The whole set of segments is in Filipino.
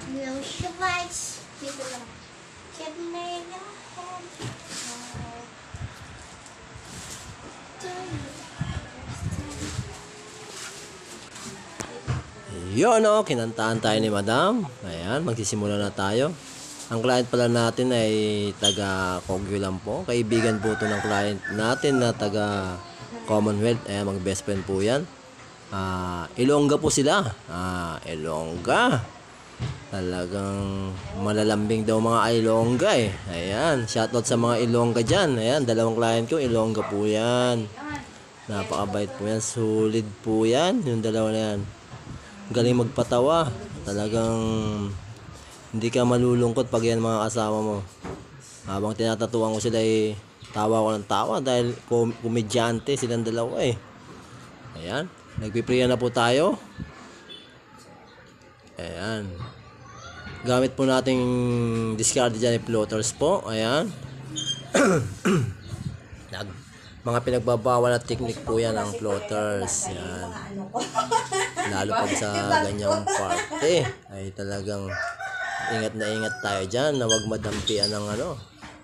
Will she likes people give me your hand? Do you understand? Yun o, kinantaan tayo ni Madam. Ayan, magsisimula na tayo. Ang client pala natin ay taga Kogyo lang po. Kaibigan po ito ng client natin na taga Commonwealth. Ayan, mag best friend po yan. Ilongga po sila. Ilongga. Talagang malalambing daw mga Ilongga eh. Ayan, shoutout sa mga Ilongga dyan. Ayan, dalawang client ko, Ilongga po yan. Napakabait po yan. Solid po yan. Yung dalawa na yan. Galing magpatawa. Talagang hindi ka malulungkot pag yan mga kasama mo. Habang tinatatuan ko sila eh, tawa ko ng tawa dahil komedyante silang dalawa eh. Ayan, nagpipriya na po tayo. Ayan, gamit po nating discard dyan yung floaters po. Ayan. Mga pinagbabawal na technique po yan ang floaters. Ayan. Lalo pag sa ganyang parte ay talagang ingat na ingat tayo dyan na wag madampian ng ano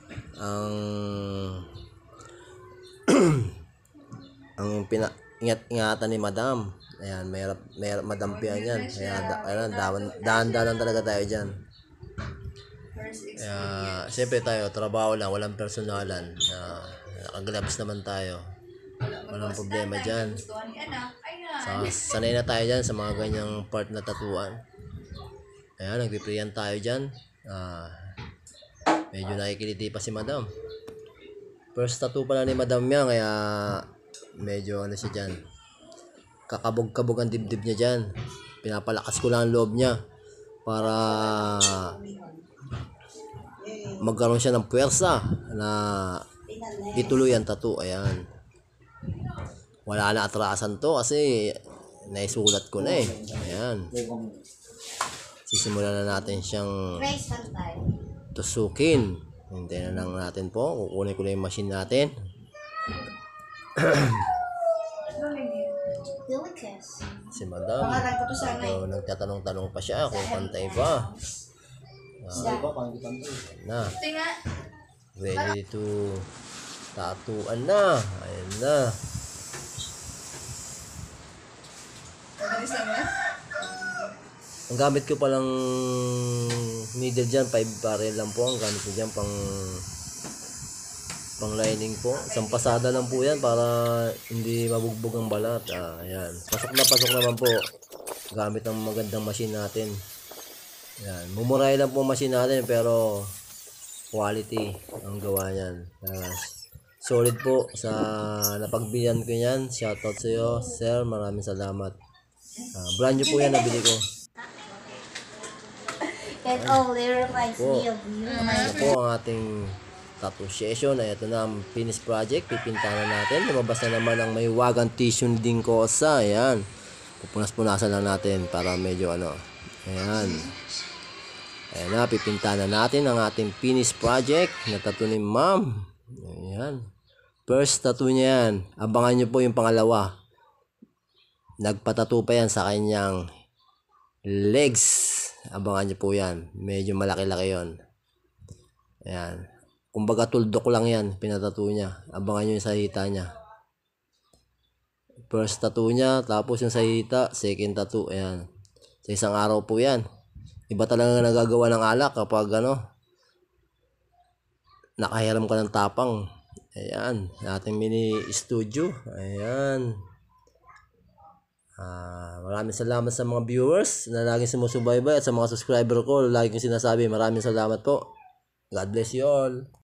ang ingat-ingatan ni Madam. Ayan, mayroon madampian yan. Kaya dahan-dahan talaga tayo dyan. Kaya siyempre tayo trabaho lang, walang personalan. Nakagloves naman tayo, walang problema dyan. Sanay na tayo dyan sa mga ganyang part na tatuan. Ayan, nagpipriyan tayo dyan. Medyo nakikiliti pa si Madam. First tattoo pala ni Madam yan, kaya medyo ano siya dyan. Kakabog-kabog ang dibdib niya dyan. Pinapalakas ko lang ang loob niya para magkaroon siya ng puwersa na ituloy ang tattoo. Ayan. Wala na atrasan to kasi naisulat ko na eh. Ayan. Sisimulan na natin siyang tusukin. Hintayin na lang natin po. Kukunin ko na yung machine natin. Si Madam. Nagtatanong-tanong pa siya kung pantay ba. Na. Ready to tattooan na. Ayan na. Ang gamit ko palang needle dyan, 5 barrel lang po ang gamit ko dyan, pang lining po. Isang pasada lang po yan para hindi mabugbog ang balat. Ayan. Pasok naman po gamit ang magandang machine natin. Ayan. Mumuray lang po machine natin pero quality ang gawa niyan. Solid po sa napagbilan ko yan. Shoutout sa iyo, sir. Maraming salamat. Brand new po yan, nabili ko. It only reminds me of you. Ito po ang ating tattoo session. Ay, ito na ang finish project. Pipinta na natin. Lumabas na naman ang may wagang tissue din kosa. Ayan. Pupunas-punasan lang natin para medyo ano. Ayan. Ayan na. Pipinta na natin ang ating finish project na tattoo ni Ma'am. Ayan. First tattoo niya yan. Abangan nyo po yung pangalawa. Nagpatattoo pa yan sa kanyang legs. Abangan nyo po yan. Medyo malaki-laki yon. Ayan. Kumbaga tuldok lang yan. Pinatattoo niya. Abangan nyo yung sahita niya. First tattoo niya. Tapos yung sahita. Second tattoo. Ayan. Sa isang araw po yan. Iba talaga nagagawa ng alak kapag ano, nakahiram ka ng tapang. Ayan. Ating mini studio. Ayan. Maraming salamat sa mga viewers na laging sumusubaybay at sa mga subscriber ko. Lagi kong sinasabi, maraming salamat po. God bless you all.